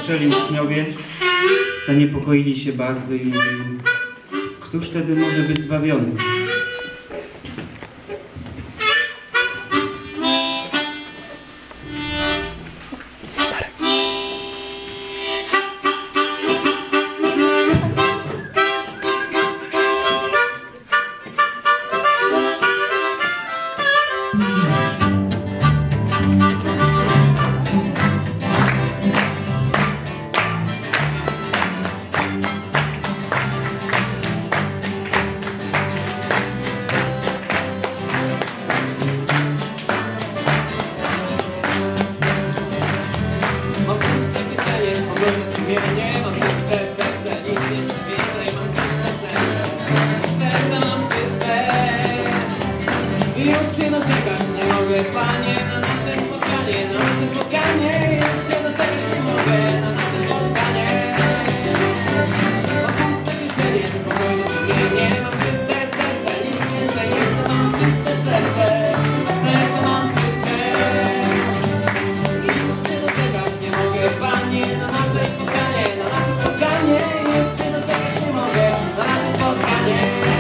usłyszeli uczniowie, zaniepokoili się bardzo i mówili: któż wtedy może być zbawiony? Już się doczekać nie mogę, Panie, na nasze spotkanie, już się doczekać nie mogę, na nasze spotkanie. Mam puste kieszenie, spokojne sumienie, mam czyste serce, nic więcej nie chcę, mam czyste serce, mam czyste. I już się doczekać nie mogę, Panie, na nasze spotkanie, już się doczekać nie mogę, na nasze spotkanie.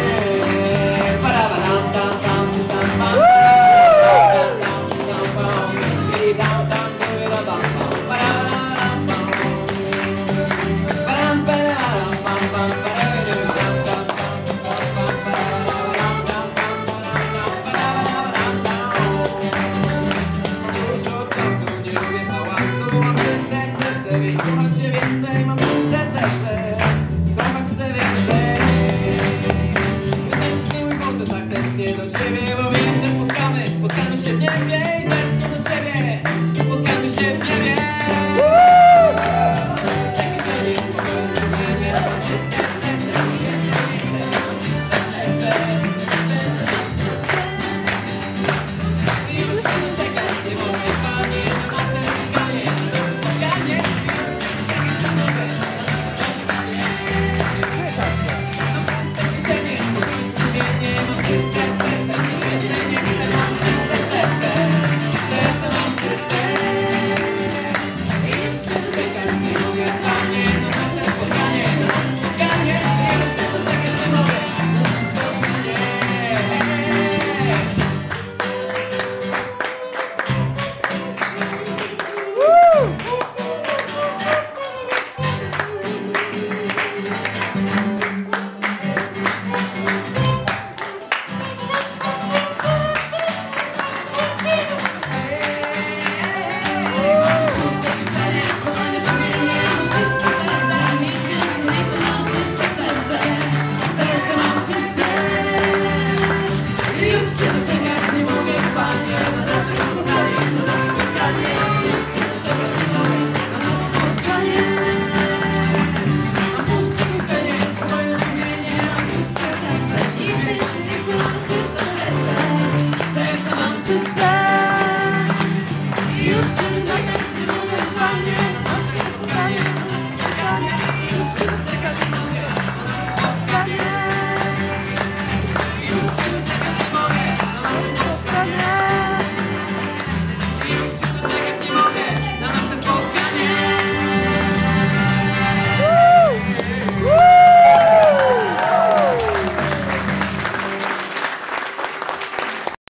Kochać się więcej, mam puste serce. Kochać chcę więcej. Tęsknię, mój Boże, tak tęsknię do Ciebie, bo wiem, że spotkamy się w niebie.